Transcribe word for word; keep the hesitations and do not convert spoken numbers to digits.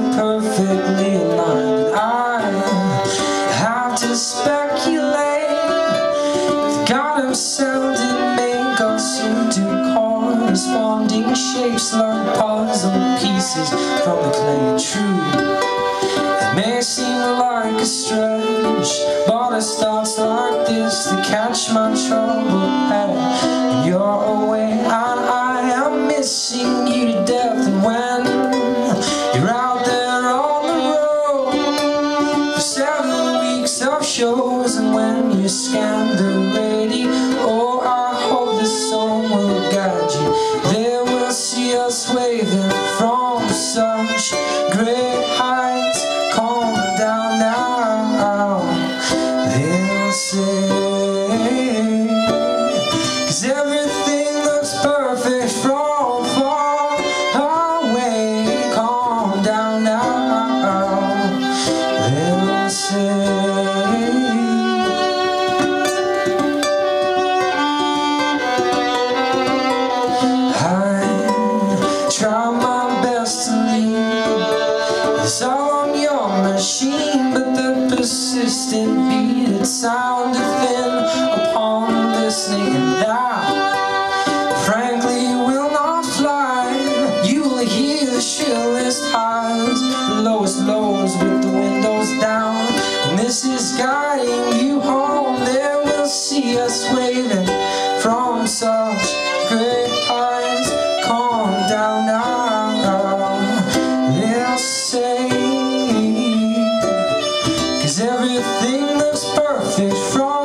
perfectly aligned. I have to speculate if God himself did make us into corresponding shapes like puzzle pieces from the clay. True, it may seem like a stretch, but it starts like this to catch my troubled head. And you're away and I am missing you to death. And when you're out there on the road for seven weeks of shows, and when you scan the radio, oh, I hope this song will guide you. They will see us waving from such great heights. Calm down now, they'll say, 'cause everything looks perfect from far away. Calm down now, they'll say. I try my best to leave this all on your machine, but the persistent beat, it sounded thin upon listening, and that frankly will not fly. You will hear the shrillest highs, the lowest lows with the windows down, and this is guiding you home. They will see us waving from such great heights. Calm down now, they'll say, 'cause everything looks perfect from